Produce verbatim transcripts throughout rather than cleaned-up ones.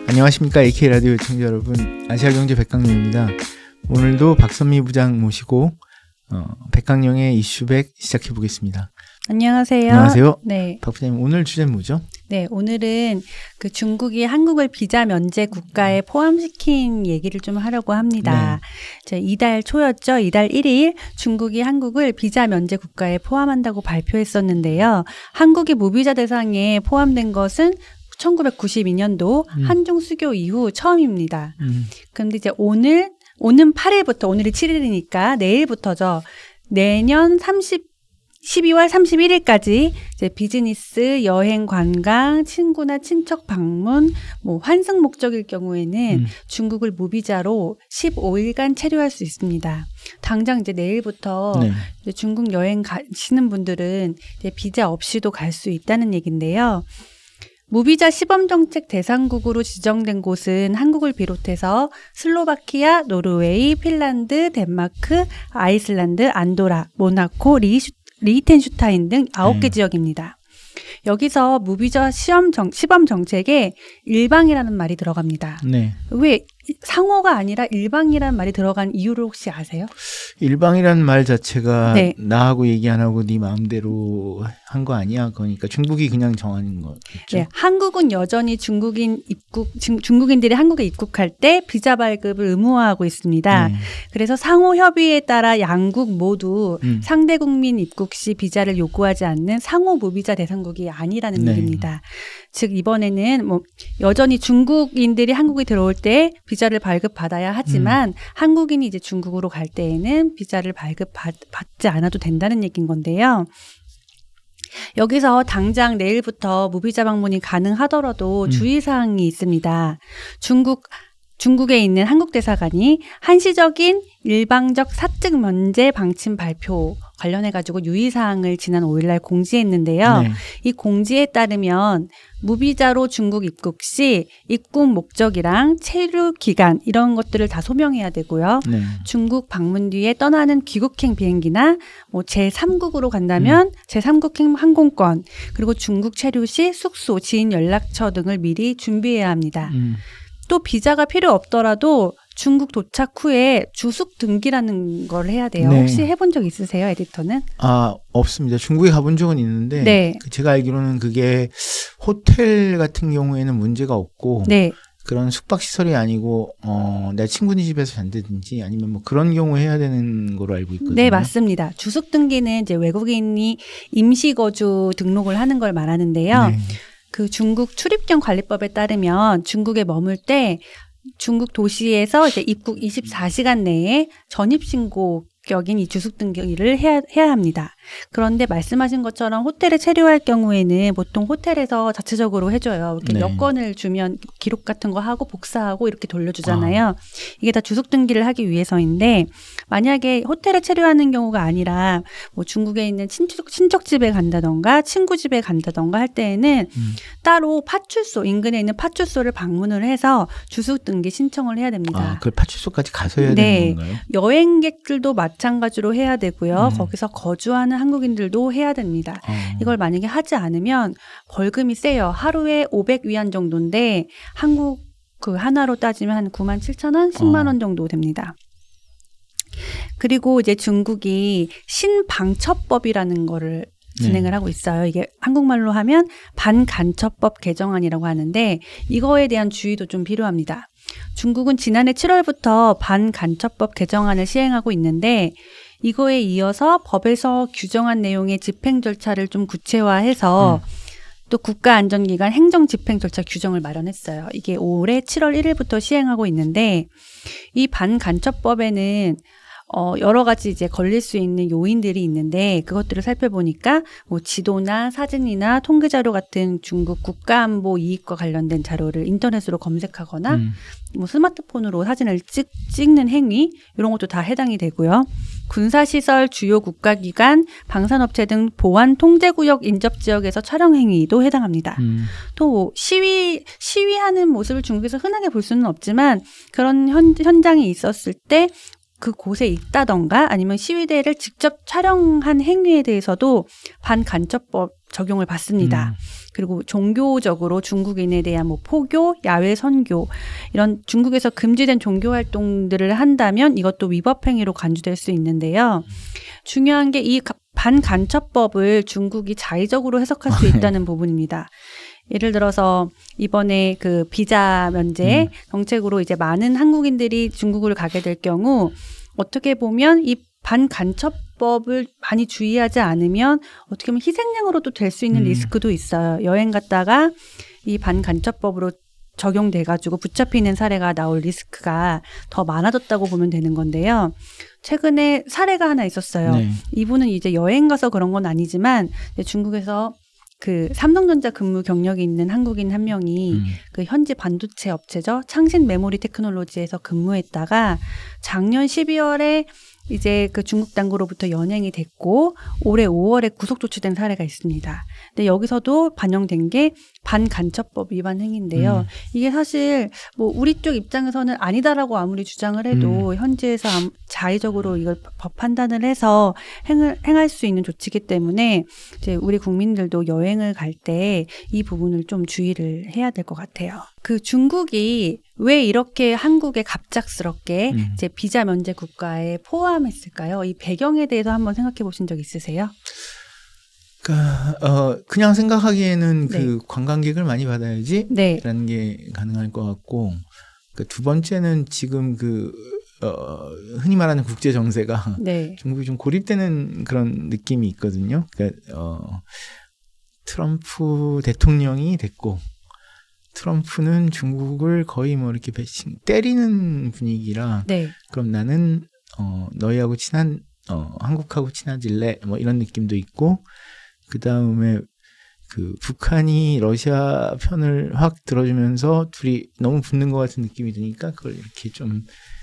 안녕하십니까. 에이케이 라디오 청취자 여러분, 아시아경제 백강령입니다. 오늘도 박선미 부장 모시고 어, 백강령의 이슈백 시작해 보겠습니다. 안녕하세요. 안녕하세요. 네. 박 부장님, 오늘 주제는 뭐죠? 네, 오늘은 그 중국이 한국을 비자 면제 국가에 포함시킨 얘기를 좀 하려고 합니다. 네. 이달 초였죠. 이달 일 일 중국이 한국을 비자 면제 국가에 포함한다고 발표했었는데요. 한국이 무비자 대상에 포함된 것은 천구백구십이 년도 음. 한중 수교 이후 처음입니다. 음. 그런데 이제 오늘 오는 팔 일부터, 오늘이 칠 일이니까 내일부터죠. 내년 십이월 삼십일 일까지 이제 비즈니스, 여행, 관광, 친구나 친척 방문, 뭐 환승 목적일 경우에는 음. 중국을 무비자로 십오 일간 체류할 수 있습니다. 당장 이제 내일부터 네. 이제 중국 여행 가시는 분들은 이제 비자 없이도 갈 수 있다는 얘기인데요. 무비자 시범정책 대상국으로 지정된 곳은 한국을 비롯해서 슬로바키아, 노르웨이, 핀란드, 덴마크, 아이슬란드, 안도라, 모나코, 리슈, 리히텐슈타인 등 아홉 개 네. 지역입니다. 여기서 무비자 시험 정, 시범 정책에 일방이라는 말이 들어갑니다. 네. 왜 상호가 아니라 일방이라는 말이 들어간 이유를 혹시 아세요? 일방이라는 말 자체가 네. 나하고 얘기 안 하고 네 마음대로 한 거 아니야? 그러니까 중국이 그냥 정하는 거죠. 네, 한국은 여전히 중국인 입국 중, 중국인들이 한국에 입국할 때 비자 발급을 의무화하고 있습니다. 네. 그래서 상호 협의에 따라 양국 모두 음. 상대 국민 입국 시 비자를 요구하지 않는 상호 무비자 대상국이 아니라는 네. 얘기입니다. 즉 이번에는 뭐 여전히 중국인들이 한국에 들어올 때 비자를 발급받아야 하지만 음. 한국인이 이제 중국으로 갈 때에는 비자를 발급받지 않아도 된다는 얘기인 건데요. 여기서 당장 내일부터 무비자 방문이 가능하더라도 음. 주의사항이 있습니다. 중국 중국에 있는 한국 대사관이 한시적인 일방적 사적 면제 방침 발표 관련해 가지고 유의사항을 지난 오 일날 공지했는데요. 네. 이 공지에 따르면 무비자로 중국 입국 시 입국 목적이랑 체류 기간 이런 것들을 다 소명해야 되고요. 네. 중국 방문 뒤에 떠나는 귀국행 비행기나 뭐 제삼국으로 간다면 음. 제삼국행 항공권 그리고 중국 체류 시 숙소, 지인 연락처 등을 미리 준비해야 합니다. 음. 또 비자가 필요 없더라도 중국 도착 후에 주숙 등기라는 걸 해야 돼요. 네. 혹시 해본 적 있으세요, 에디터는? 아, 없습니다. 중국에 가본 적은 있는데 네. 제가 알기로는 그게 호텔 같은 경우에는 문제가 없고 네. 그런 숙박시설이 아니고 어, 내 친구네 집에서 잔다든지 아니면 뭐 그런 경우 해야 되는 거로 알고 있거든요. 네, 맞습니다. 주숙 등기는 이제 외국인이 임시거주 등록을 하는 걸 말하는데요. 네. 그 중국 출입경 관리법에 따르면 중국에 머물 때 중국 도시에서 이제 입국 이십사 시간 내에 전입신고 격인 이 주숙 등기를 해야, 해야 합니다. 그런데 말씀하신 것처럼 호텔에 체류할 경우에는 보통 호텔에서 자체적으로 해줘요. 이렇게 네. 여권을 주면 기록 같은 거 하고 복사하고 이렇게 돌려주잖아요. 아. 이게 다 주숙 등기를 하기 위해서인데 만약에 호텔에 체류하는 경우가 아니라 뭐 중국에 있는 친척, 친척 집에 간다던가 친구 집에 간다던가 할 때에는 음. 따로 파출소, 인근에 있는 파출소를 방문을 해서 주숙 등기 신청을 해야 됩니다. 아, 그걸 파출소까지 가서 해야 네. 되는 건가요? 여행객들도 마찬가지로 해야 되고요. 음. 거기서 거주하는 한국인들도 해야 됩니다. 어. 이걸 만약에 하지 않으면 벌금이 세요. 하루에 오백 위안 정도인데 한국 그 하나로 따지면 한 구만 칠천 원, 십만 원 정도 됩니다. 그리고 이제 중국이 신방첩법이라는 거를 진행을 네. 하고 있어요. 이게 한국말로 하면 반간첩법 개정안이라고 하는데 이거에 대한 주의도 좀 필요합니다. 중국은 지난해 칠월부터 반간첩법 개정안을 시행하고 있는데 이거에 이어서 법에서 규정한 내용의 집행 절차를 좀 구체화해서 음. 또 국가안전기관 행정집행 절차 규정을 마련했어요. 이게 올해 칠월 일 일부터 시행하고 있는데 이 반간첩법에는 어, 여러 가지 이제 걸릴 수 있는 요인들이 있는데 그것들을 살펴보니까 뭐 지도나 사진이나 통계자료 같은 중국 국가안보 이익과 관련된 자료를 인터넷으로 검색하거나 음. 뭐 스마트폰으로 사진을 찍, 찍는 행위 이런 것도 다 해당이 되고요. 군사시설, 주요 국가기관, 방산업체 등 보안 통제구역 인접지역에서 촬영 행위도 해당합니다. 음. 또 시위, 시위하는 모습을 중국에서 흔하게 볼 수는 없지만 그런 현, 현장이 있었을 때 그 곳에 있다던가 아니면 시위대를 직접 촬영한 행위에 대해서도 반간첩법 적용을 받습니다. 음. 그리고 종교적으로 중국인에 대한 뭐 포교, 야외 선교 이런 중국에서 금지된 종교 활동들을 한다면 이것도 위법 행위로 간주될 수 있는데요. 중요한 게 이 반간첩법을 중국이 자의적으로 해석할 수 있다는 부분입니다. 예를 들어서 이번에 그 비자 면제 음. 정책으로 이제 많은 한국인들이 중국을 가게 될 경우 어떻게 보면 이 반간첩법을 많이 주의하지 않으면 어떻게 보면 희생양으로도 될 수 있는 음. 리스크도 있어요. 여행 갔다가 이 반간첩법으로 적용돼가지고 붙잡히는 사례가 나올 리스크가 더 많아졌다고 보면 되는 건데요. 최근에 사례가 하나 있었어요. 네. 이분은 이제 여행 가서 그런 건 아니지만 중국에서 그 삼성전자 근무 경력이 있는 한국인 한 명이 음. 그 현지 반도체 업체죠. 창신 메모리 테크놀로지에서 근무했다가 작년 십이월에 이제 그 중국 당국으로부터 연행이 됐고 올해 오월에 구속 조치된 사례가 있습니다. 근데 여기서도 반영된 게 반간첩법 위반 행위인데요. 음. 이게 사실 뭐 우리 쪽 입장에서는 아니다라고 아무리 주장을 해도 음. 현지에서 자의적으로 이걸 법 판단을 해서 행을, 행할 수 있는 조치이기 때문에 이제 우리 국민들도 여행을 갈 때 이 부분을 좀 주의를 해야 될 것 같아요. 그 중국이 왜 이렇게 한국에 갑작스럽게 음. 이제 비자 면제 국가에 포함했을까요? 이 배경에 대해서 한번 생각해 보신 적 있으세요? 그러니까 어, 그냥 생각하기에는 네. 그 관광객을 많이 받아야지 네. 라는 게 가능할 것 같고 그 두 번째는 지금 그 어, 흔히 말하는 국제 정세가 네. 중국이 좀 고립되는 그런 느낌이 있거든요. 그러니까 어, 트럼프 대통령이 됐고 트럼프는 중국을 거의 뭐 이렇게 배신 때리는 분위기라 네. 그럼 나는 어, 너희하고 친한 어, 한국하고 친해질래 뭐 이런 느낌도 있고 그 다음에 그 북한이 러시아 편을 확 들어주면서 둘이 너무 붙는 것 같은 느낌이 드니까 그걸 이렇게 좀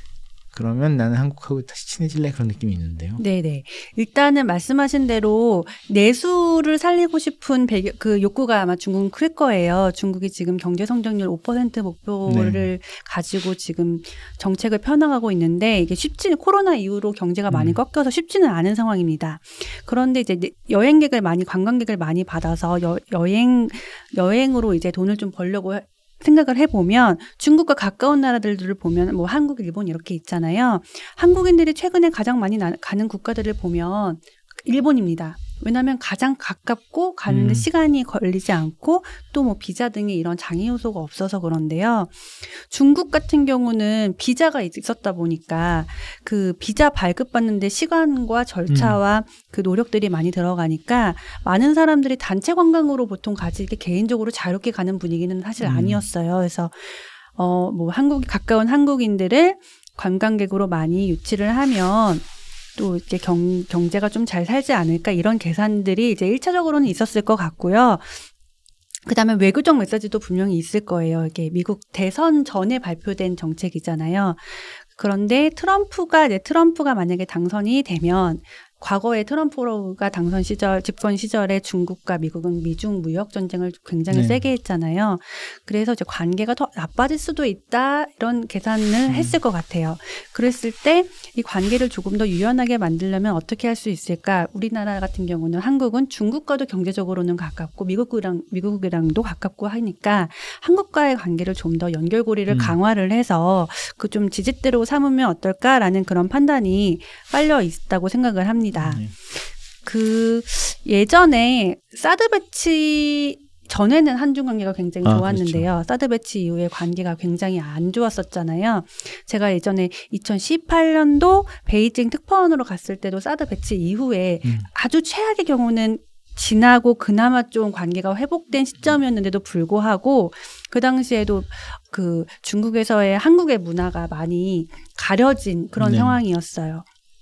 그러면 나는 한국하고 다시 친해질래 그런 느낌이 있는데요. 네네. 일단은 말씀하신 대로 내수를 살리고 싶은 배경, 그 욕구가 아마 중국은 클 거예요. 중국이 지금 경제 성장률 오 퍼센트 목표를 네. 가지고 지금 정책을 펴나가고 있는데 이게 쉽지 코로나 이후로 경제가 많이 음. 꺾여서 쉽지는 않은 상황입니다. 그런데 이제 여행객을 많이 관광객을 많이 받아서 여, 여행 여행으로 이제 돈을 좀 벌려고 생각을 해보면 중국과 가까운 나라들을 보면 뭐 한국, 일본 이렇게 있잖아요. 한국인들이 최근에 가장 많이 나, 가는 국가들을 보면 일본입니다. 왜냐하면 가장 가깝고 가는데 음. 시간이 걸리지 않고 또 뭐 비자 등의 이런 장애 요소가 없어서 그런데요. 중국 같은 경우는 비자가 있었다 보니까 그 비자 발급받는데 시간과 절차와 음. 그 노력들이 많이 들어가니까 많은 사람들이 단체 관광으로 보통 가지 이렇게 개인적으로 자유롭게 가는 분위기는 사실 음. 아니었어요. 그래서 어 뭐 한국이 가까운 한국인들을 관광객으로 많이 유치를 하면 또 이렇게 경, 경제가 좀 잘 살지 않을까 이런 계산들이 이제 일차적으로는 있었을 것 같고요. 그다음에 외교적 메시지도 분명히 있을 거예요. 이게 미국 대선 전에 발표된 정책이잖아요. 그런데 트럼프가 네, 트럼프가 만약에 당선이 되면 과거에 트럼프가 당선 시절, 집권 시절에 중국과 미국은 미중 무역 전쟁을 굉장히 네. 세게 했잖아요. 그래서 이제 관계가 더 나빠질 수도 있다 이런 계산을 음. 했을 것 같아요. 그랬을 때 이 관계를 조금 더 유연하게 만들려면 어떻게 할 수 있을까? 우리나라 같은 경우는 한국은 중국과도 경제적으로는 가깝고 미국이랑 미국이랑도 가깝고 하니까 한국과의 관계를 좀 더 연결고리를 음. 강화를 해서 그 좀 지렛대로 삼으면 어떨까라는 그런 판단이 깔려 있다고 생각을 합니다. 네. 그 예전에 사드 배치 전에는 한중 관계가 굉장히 아, 좋았는데요. 그렇죠. 사드 배치 이후에 관계가 굉장히 안 좋았었잖아요. 제가 예전에 이천십팔 년도 베이징 특파원으로 갔을 때도 사드 배치 이후에 음. 아주 최악의 경우는 지나고 그나마 좀 관계가 회복된 시점이었는데도 불구하고 그 당시에도 그 중국에서의 한국의 문화가 많이 가려진 그런 네. 상황이었어요.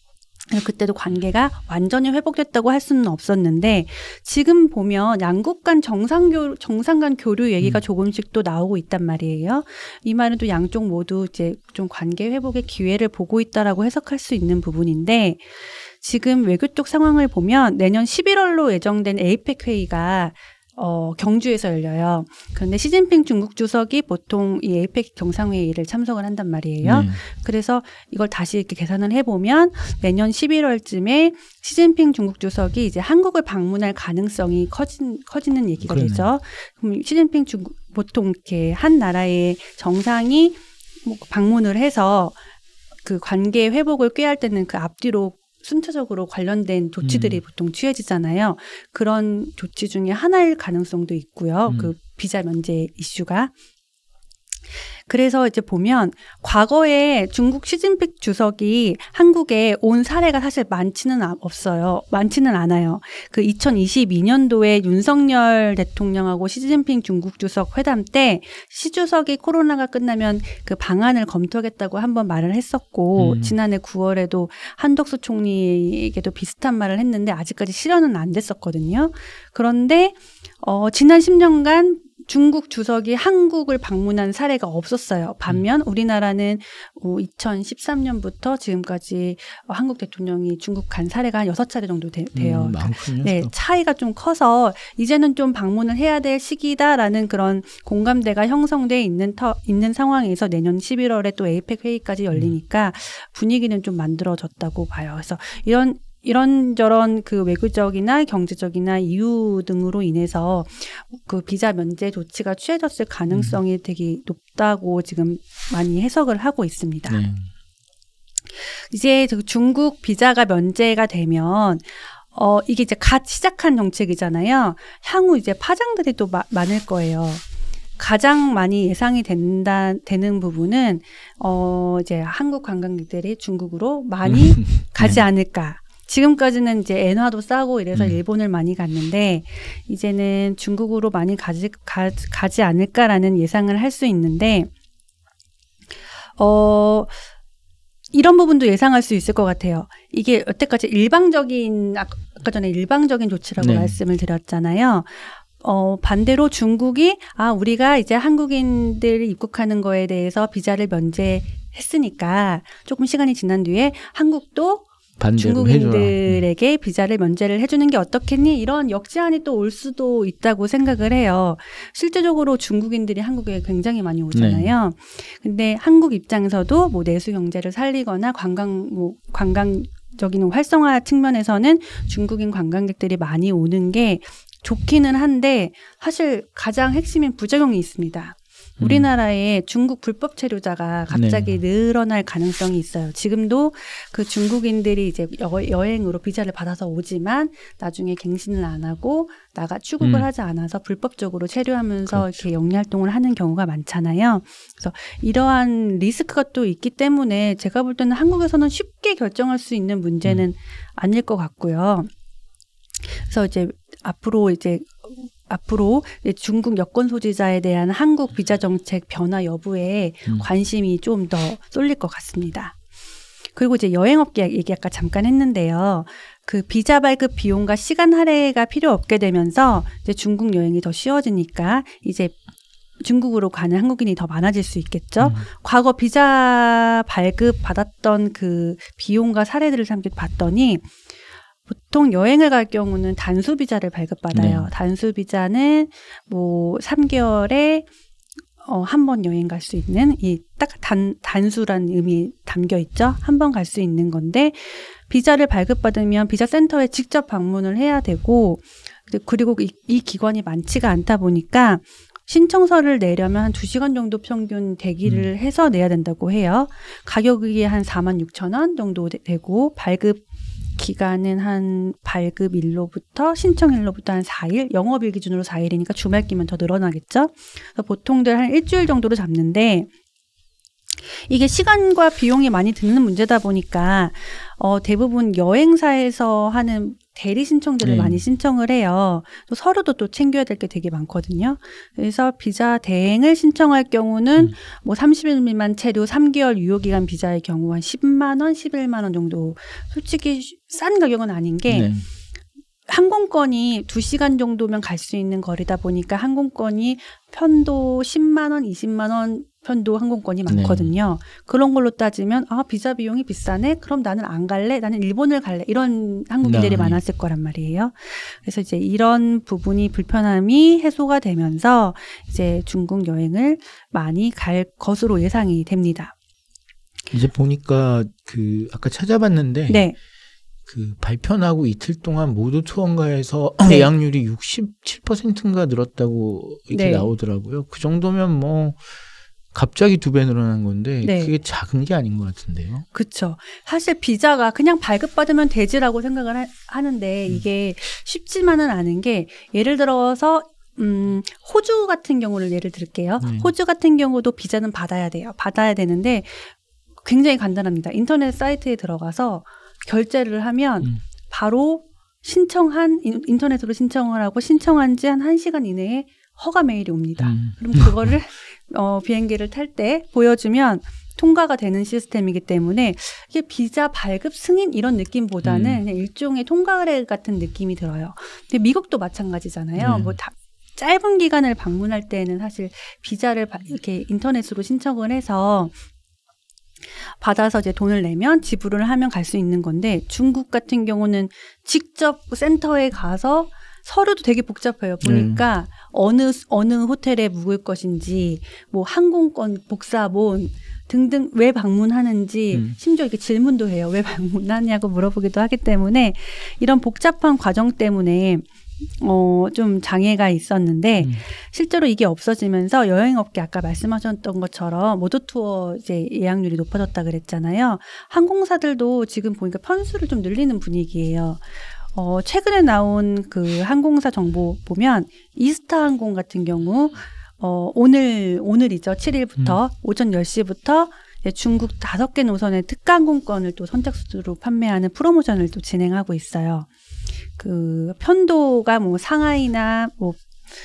그때도 관계가 완전히 회복됐다고 할 수는 없었는데 지금 보면 양국 간 정상교, 정상 간 교류 얘기가 음. 조금씩 또 나오고 있단 말이에요. 이 말은 또 양쪽 모두 이제 좀 관계 회복의 기회를 보고 있다라고 해석할 수 있는 부분인데 지금 외교 쪽 상황을 보면 내년 십일월로 예정된 에이펙 회의가 어, 경주에서 열려요. 그런데 시진핑 중국 주석이 보통 이 에이펙 정상회의를 참석을 한단 말이에요. 네. 그래서 이걸 다시 이렇게 계산을 해보면 내년 십일월쯤에 시진핑 중국 주석이 이제 한국을 방문할 가능성이 커진, 커지는 얘기가 그러네. 되죠. 그럼 시진핑 중국, 보통 이렇게 한 나라의 정상이 뭐 방문을 해서 그 관계 회복을 꾀할 때는 그 앞뒤로 순차적으로 관련된 조치들이 음. 보통 취해지잖아요. 그런 조치 중에 하나일 가능성도 있고요. 음. 그 비자 면제 이슈가. 그래서 이제 보면 과거에 중국 시진핑 주석이 한국에 온 사례가 사실 많지는 없어요. 많지는 않아요. 그 이천이십이 년도에 윤석열 대통령하고 시진핑 중국 주석 회담 때 시 주석이 코로나가 끝나면 그 방안을 검토하겠다고 한번 말을 했었고 음. 지난해 구월에도 한덕수 총리에게도 비슷한 말을 했는데 아직까지 실현은 안 됐었거든요. 그런데 어, 지난 십 년간 중국 주석이 한국을 방문한 사례가 없었어요. 반면 우리나라는 이천십삼 년부터 지금까지 한국 대통령이 중국 간 사례가 한 여섯 차례 정도 되, 돼요. 음, 많군요. 네, 차이가 좀 커서 이제는 좀 방문을 해야 될 시기다라는 그런 공감대가 형성돼 있는 터, 있는 상황에서 내년 십일월에 또 에이펙 회의까지 열리니까 분위기는 좀 만들어졌다고 봐요. 그래서 이런 이런저런 그 외교적이나 경제적이나 이유 등으로 인해서 그 비자 면제 조치가 취해졌을 가능성이 음. 되게 높다고 지금 많이 해석을 하고 있습니다. 네. 이제 중국 비자가 면제가 되면 어 이게 이제 갓 시작한 정책이잖아요. 향후 이제 파장들이 또 마, 많을 거예요. 가장 많이 예상이 된다, 되는 부분은 어 이제 한국 관광객들이 중국으로 많이 가지 네. 않을까. 지금까지는 이제 엔화도 싸고 이래서 음. 일본을 많이 갔는데 이제는 중국으로 많이 가지, 가, 가지 않을까라는 예상을 할 수 있는데 어, 이런 부분도 예상할 수 있을 것 같아요. 이게 여태까지 일방적인 아까 전에 일방적인 조치라고 네. 말씀을 드렸잖아요. 어, 반대로 중국이 아 우리가 이제 한국인들이 입국하는 거에 대해서 비자를 면제했으니까 조금 시간이 지난 뒤에 한국도 중국인들에게 해줘라. 비자를 면제를 해주는 게 어떻겠니? 이런 역제안이 또 올 수도 있다고 생각을 해요. 실제적으로 중국인들이 한국에 굉장히 많이 오잖아요. 네. 근데 한국 입장에서도 뭐 내수 경제를 살리거나 관광 뭐 관광적인 활성화 측면에서는 중국인 관광객들이 많이 오는 게 좋기는 한데 사실 가장 핵심인 부작용이 있습니다. 우리나라에 중국 불법 체류자가 갑자기 네. 늘어날 가능성이 있어요. 지금도 그 중국인들이 이제 여, 여행으로 비자를 받아서 오지만 나중에 갱신을 안 하고 나가 출국을 음. 하지 않아서 불법적으로 체류하면서 그렇죠. 이렇게 영리 활동을 하는 경우가 많잖아요. 그래서 이러한 리스크가 또 있기 때문에 제가 볼 때는 한국에서는 쉽게 결정할 수 있는 문제는 음. 아닐 것 같고요. 그래서 이제 앞으로 이제 앞으로 중국 여권 소지자에 대한 한국 비자 정책 변화 여부에 음. 관심이 좀 더 쏠릴 것 같습니다. 그리고 이제 여행업계 얘기 아까 잠깐 했는데요. 그 비자 발급 비용과 시간 할애가 필요 없게 되면서 이제 중국 여행이 더 쉬워지니까 이제 중국으로 가는 한국인이 더 많아질 수 있겠죠. 음. 과거 비자 발급 받았던 그 비용과 사례들을 잠깐 봤더니 보통 여행을 갈 경우는 단수 비자를 발급받아요. 네. 단수 비자는 뭐 삼 개월에 어, 한 번 여행 갈 수 있는 이 딱 단 단수란 의미 담겨 있죠. 한 번 갈 수 있는 건데 비자를 발급받으면 비자 센터에 직접 방문을 해야 되고 그리고 이, 이 기관이 많지가 않다 보니까 신청서를 내려면 한 두 시간 정도 평균 대기를 음. 해서 내야 된다고 해요. 가격이 한 사만 육천 원 정도 되고 발급 기간은 한 발급일로부터 신청일로부터 한 사 일, 영업일 기준으로 사 일이니까 주말 끼면 더 늘어나겠죠. 그래서 보통들 한 일주일 정도로 잡는데 이게 시간과 비용이 많이 드는 문제다 보니까 어, 대부분 여행사에서 하는 대리 신청들을 네. 많이 신청을 해요. 또 서류도 또 챙겨야 될 게 되게 많거든요. 그래서 비자 대행을 신청할 경우는 음. 뭐 삼십 일 미만 체류 삼 개월 유효기간 비자의 경우 한 십만 원, 십일만 원 정도 솔직히 싼 가격은 아닌 게 네. 항공권이 두 시간 정도면 갈 수 있는 거리다 보니까 항공권이 편도 십만 원, 이십만 원 편도 항공권이 많거든요. 네. 그런 걸로 따지면 아 비자 비용이 비싸네? 그럼 나는 안 갈래? 나는 일본을 갈래? 이런 한국인들이 네. 많았을 거란 말이에요. 그래서 이제 이런 부분이 불편함이 해소가 되면서 이제 중국 여행을 많이 갈 것으로 예상이 됩니다. 이제 보니까 그 아까 찾아봤는데 네. 그 발표 나고 이틀 동안 모두 투어가에서 네. 예약률이 육십칠 퍼센트인가 늘었다고 이렇게 네. 나오더라고요. 그 정도면 뭐 갑자기 두 배 늘어난 건데 네. 그게 작은 게 아닌 것 같은데요. 그렇죠. 사실 비자가 그냥 발급받으면 되지라고 생각을 하, 하는데 음. 이게 쉽지만은 않은 게 예를 들어서 음, 호주 같은 경우를 예를 들게요. 네. 호주 같은 경우도 비자는 받아야 돼요. 받아야 되는데 굉장히 간단합니다. 인터넷 사이트에 들어가서 결제를 하면 음. 바로 신청한 인터넷으로 신청을 하고 신청한 지 한 한 시간 이내에 허가 메일이 옵니다. 음. 그럼 그거를 어, 비행기를 탈 때 보여주면 통과가 되는 시스템이기 때문에 이게 비자 발급 승인 이런 느낌보다는 음. 그냥 일종의 통과 의뢰 같은 느낌이 들어요. 근데 미국도 마찬가지잖아요. 음. 뭐 다, 짧은 기간을 방문할 때는 사실 비자를 이렇게 인터넷으로 신청을 해서 받아서 이제 돈을 내면 지불을 하면 갈 수 있는 건데 중국 같은 경우는 직접 센터에 가서 서류도 되게 복잡해요. 보니까 네. 어느 어느 호텔에 묵을 것인지, 뭐 항공권 복사본 등등 왜 방문하는지 음. 심지어 이렇게 질문도 해요. 왜 방문하냐고 물어보기도 하기 때문에 이런 복잡한 과정 때문에 어, 좀 장애가 있었는데 음. 실제로 이게 없어지면서 여행업계 아까 말씀하셨던 것처럼 모더투어 이제 예약률이 높아졌다 그랬잖아요. 항공사들도 지금 보니까 편수를 좀 늘리는 분위기예요. 어, 최근에 나온 그 항공사 정보 보면 이스타 항공 같은 경우 어, 오늘 오늘이죠. 칠 일부터 음. 오전 열 시부터 중국 다섯 개 노선의 특가 항공권을 또 선착순으로 판매하는 프로모션을 또 진행하고 있어요. 그 편도가 뭐 상하이나 뭐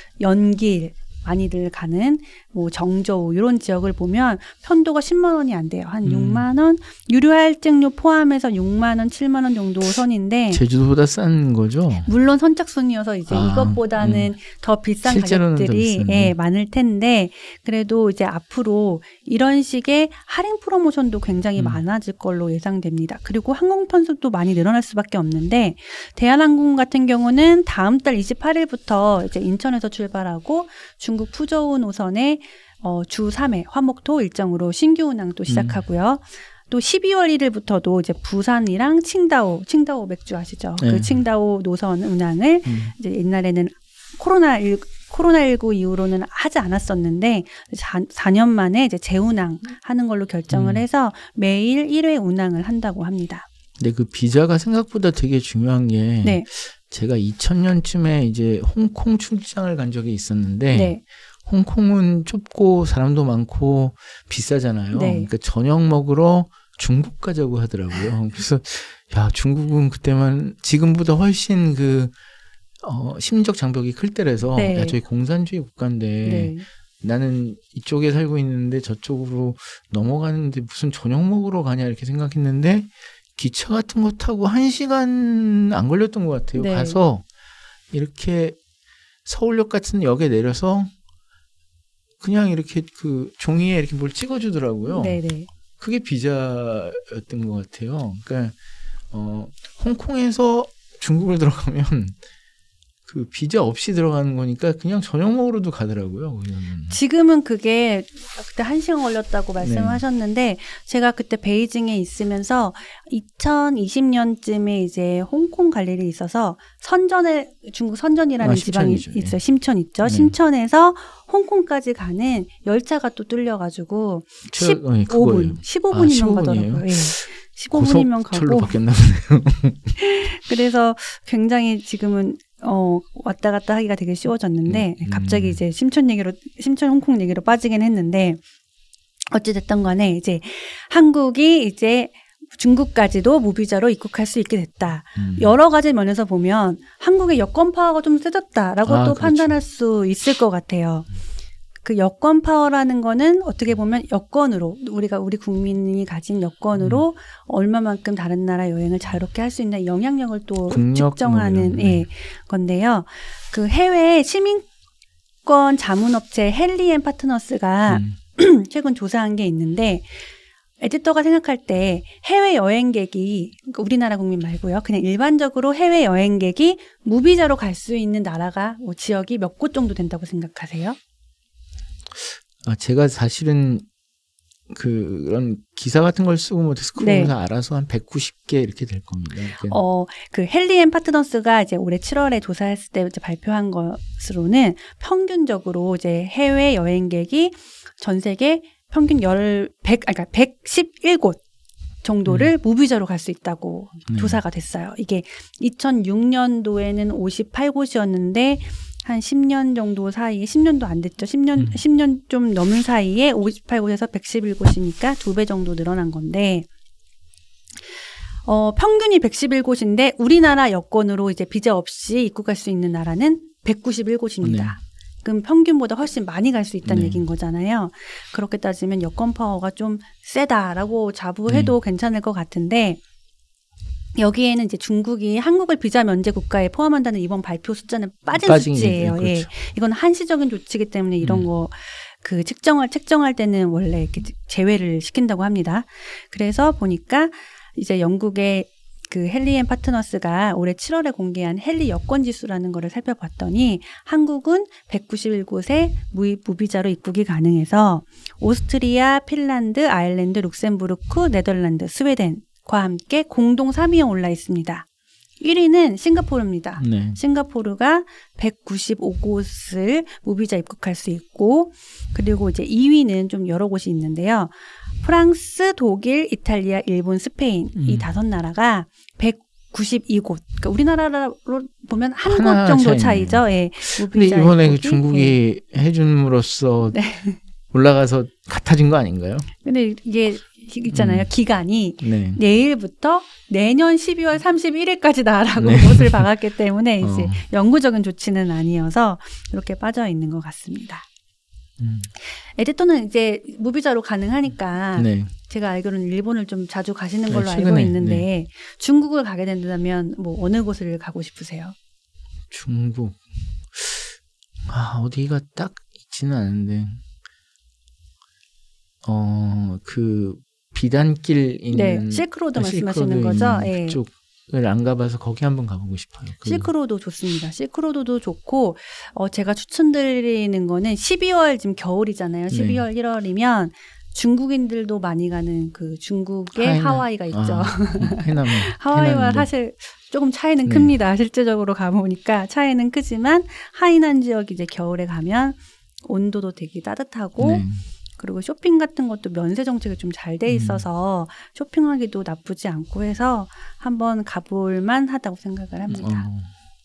연길 많이들 가는 뭐 정저우 이런 지역을 보면 편도가 십만 원이 안 돼요. 한 음. 육만 원 유료 할증료 포함해서 육만 원, 칠만 원 정도 선인데 제주도보다 싼 거죠? 물론 선착순이어서 이제 아, 이것보다는 음. 더 비싼 가격들이 더 예, 많을 텐데 그래도 이제 앞으로 이런 식의 할인 프로모션도 굉장히 음. 많아질 걸로 예상됩니다. 그리고 항공 편수도 많이 늘어날 수밖에 없는데 대한항공 같은 경우는 다음 달 이십팔 일부터 이제 인천에서 출발하고 중국 푸저우 노선에 어, 주 삼 회 화목토 일정으로 신규 운항도 시작하고요. 음. 또 십이월 일 일부터도 이제 부산이랑 칭다오, 칭다오 맥주 아시죠? 네. 그 칭다오 노선 운항을 음. 이제 옛날에는 코로나 코로나십구 이후로는 하지 않았었는데 사 년 만에 이제 재운항 하는 걸로 결정을 음. 해서 매일 일 회 운항을 한다고 합니다. 근데 그 비자가 생각보다 되게 중요한 게 네. 제가 이천 년쯤에 이제 홍콩 출장을 간 적이 있었는데 네. 홍콩은 좁고 사람도 많고 비싸잖아요. 네. 그러니까 저녁 먹으러 중국 가자고 하더라고요. 그래서 야 중국은 그때만 지금보다 훨씬 그 어, 심리적 장벽이 클 때라서 네. 야 저희 공산주의 국가인데 네. 나는 이쪽에 살고 있는데 저쪽으로 넘어가는데 무슨 저녁 먹으러 가냐 이렇게 생각했는데 기차 같은 거 타고 한 시간 안 걸렸던 것 같아요. 네. 가서 이렇게 서울역 같은 역에 내려서 그냥 이렇게 그 종이에 이렇게 뭘 찍어주더라고요. 네네. 그게 비자였던 것 같아요. 그러니까 어, 홍콩에서 중국을 들어가면 그 비자 없이 들어가는 거니까 그냥 저녁 먹으러도 가더라고요. 그냥. 지금은 그게 그때 한 시간 걸렸다고 말씀을 네. 하셨는데 제가 그때 베이징에 있으면서 이천이십 년쯤에 이제 홍콩 갈 일이 있어서 선전에 중국 선전이라는 아, 지방이 있어요. 심천 있죠. 네. 심천에서 홍콩까지 가는 열차가 또 뚫려가지고 저, 십오 분, 네, 십오 분이면 아, 가더라고요. 예. 십오 분이면 가고. 고속철로 바뀌었나 보네요. 그래서 굉장히 지금은 어, 왔다 갔다 하기가 되게 쉬워졌는데, 음. 갑자기 이제 심천 얘기로, 심천 홍콩 얘기로 빠지긴 했는데, 어찌됐든 간에 이제 한국이 이제 중국까지도 무비자로 입국할 수 있게 됐다. 음. 여러 가지 면에서 보면 한국의 여권 파워가 좀 세졌다라고 아, 또 그렇죠. 판단할 수 있을 것 같아요. 그 여권 파워라는 거는 어떻게 보면 여권으로 우리가 우리 국민이 가진 여권으로 음. 얼마만큼 다른 나라 여행을 자유롭게 할 수 있는 영향력을 또 측정하는 뭐 예, 건데요. 그 해외 시민권 자문업체 헨리 앤 파트너스가 음. 최근 조사한 게 있는데 에디터가 생각할 때 해외 여행객이 그러니까 우리나라 국민 말고요. 그냥 일반적으로 해외 여행객이 무비자로 갈 수 있는 나라가 뭐 지역이 몇 곳 정도 된다고 생각하세요? 아, 제가 사실은 그런 기사 같은 걸 쓰고 뭐 데스크홈에서 네. 알아서 한 백구십 개 이렇게 될 겁니다. 어, 그 헨리 앤 파트너스가 이제 올해 칠월에 조사했을 때 이제 발표한 것으로는 평균적으로 이제 해외 여행객이 전 세계 평균 열, 백, 그러니까 백십일 곳 정도를 음. 무비자로 갈 수 있다고 네. 조사가 됐어요. 이게 이천육 년도에는 오십팔 곳이었는데 한 십 년 정도 사이에, 십 년도 안 됐죠. 십 년, 음. 십 년 좀 넘은 사이에 오십팔 곳에서 백십일 곳이니까 두 배 정도 늘어난 건데, 어, 평균이 백십일 곳인데 우리나라 여권으로 이제 비자 없이 입국할 수 있는 나라는 백구십일 곳입니다. 네. 그럼 평균보다 훨씬 많이 갈 수 있다는 네. 얘기인 거잖아요. 그렇게 따지면 여권 파워가 좀 세다라고 자부해도 네. 괜찮을 것 같은데, 여기에는 이제 중국이 한국을 비자 면제 국가에 포함한다는 이번 발표 숫자는 빠진 빠진 수치예요. 그렇죠. 예. 이건 한시적인 조치이기 때문에 이런 음. 거 그 측정할 책정할 때는 원래 이렇게 제외를 시킨다고 합니다. 그래서 보니까 이제 영국의 그 헨리 앤 파트너스가 올해 칠월에 공개한 헨리 여권 지수라는 거를 살펴봤더니 한국은 백구십일 곳에 무, 무비자로 입국이 가능해서 오스트리아, 핀란드, 아일랜드, 룩셈부르크, 네덜란드, 스웨덴과 함께 공동 삼 위에 올라 있습니다. 일 위는 싱가포르입니다. 네. 싱가포르가 백구십오 곳을 무비자 입국할 수 있고, 그리고 이제 이 위는 좀 여러 곳이 있는데요. 프랑스, 독일, 이탈리아, 일본, 스페인 음. 이 다섯 나라가 백구십이 곳. 그러니까 우리나라로 보면 한 곳 정도 차이죠. 예. 근데 이번에 그 중국이 네. 해줌으로써 네. 올라가서 같아진 거 아닌가요? 근데 이게 있잖아요. 음. 기간이 네. 내일부터 내년 십이월 삼십일일까지 나라고 네. 못을 박았기 때문에 이제 어. 영구적인 조치는 아니어서 이렇게 빠져 있는 것 같습니다. 음. 에디터는 이제 무비자로 가능하니까 네. 제가 알기로는 일본을 좀 자주 가시는 걸로 네, 알고 있는데 네. 중국을 가게 된다면 뭐 어느 곳을 가고 싶으세요? 중국 아 어디가 딱 있지는 않은데 어 그 비단길 있는 네, 실크로드 아, 말씀하시는 거죠? 네. 그쪽을 안 가봐서 거기 한번 가보고 싶어요. 실크로드 좋습니다. 실크로드도 좋고 어, 제가 추천드리는 거는 십이월 지금 겨울이잖아요. 십이월, 네. 일월이면 중국인들도 많이 가는 그 중국의 하이난. 하와이가 있죠. 아, 해남, 하와이와 해남도. 사실 조금 차이는 네. 큽니다. 실제적으로 가보니까 차이는 크지만 하이난 지역 이제 겨울에 가면 온도도 되게 따뜻하고 네. 그리고 쇼핑 같은 것도 면세 정책이 좀 잘 돼 있어서 음. 쇼핑하기도 나쁘지 않고 해서 한번 가볼 만하다고 생각을 합니다. 어.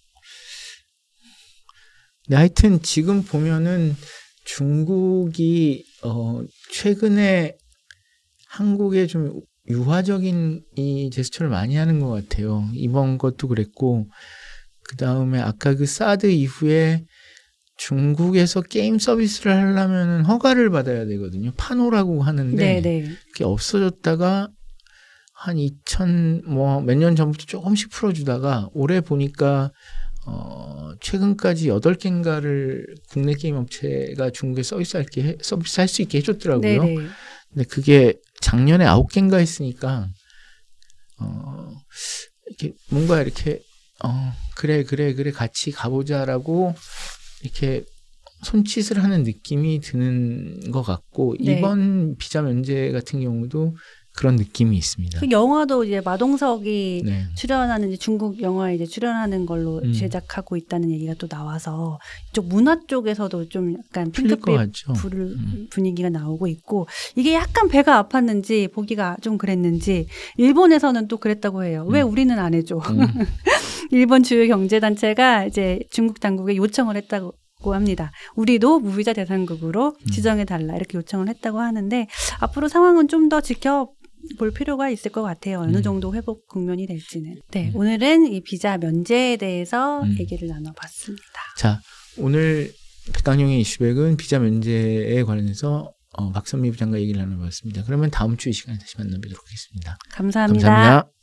네, 하여튼 지금 보면은 중국이 어, 최근에 한국에 좀 유화적인 이 제스처를 많이 하는 것 같아요. 이번 것도 그랬고 그 다음에 아까 그 사드 이후에 중국에서 게임 서비스를 하려면 허가를 받아야 되거든요. 파노라고 하는데 네네. 그게 없어졌다가 한 이천 뭐 몇 년 전부터 조금씩 풀어주다가 올해 보니까 어 최근까지 여덟 개인가를 국내 게임 업체가 중국에 서비스 할게 해, 서비스 할 수 있게 해줬더라고요. 네네. 근데 그게 작년에 아홉 개인가 했으니까 어 이렇게 뭔가 이렇게 어 그래 그래 그래 같이 가보자라고 이렇게 손짓을 하는 느낌이 드는 것 같고 네. 이번 비자 면제 같은 경우도 그런 느낌이 있습니다. 그 영화도 이제 마동석이 네. 출연하는 이제 중국 영화에 이제 출연하는 걸로 음. 제작하고 있다는 얘기가 또 나와서 이쪽 문화 쪽에서도 좀 약간 핑크빛 음. 분위기가 나오고 있고 이게 약간 배가 아팠는지 보기가 좀 그랬는지 일본에서는 또 그랬다고 해요. 음. 왜 우리는 안 해줘? 음. 일본 주요 경제단체가 이제 중국 당국에 요청을 했다고 합니다. 우리도 무비자 대상국으로 음. 지정해달라 이렇게 요청을 했다고 하는데 앞으로 상황은 좀 더 지켜볼 필요가 있을 것 같아요. 어느 음. 정도 회복 국면이 될지는. 네, 음. 오늘은 이 비자 면제에 대해서 음. 얘기를 나눠봤습니다. 자, 오늘 백강용의 이슈백은 비자 면제에 관해서 어, 박선미 부장과 얘기를 나눠봤습니다. 그러면 다음 주 이 시간에 다시 만나뵙도록 하겠습니다. 감사합니다. 감사합니다.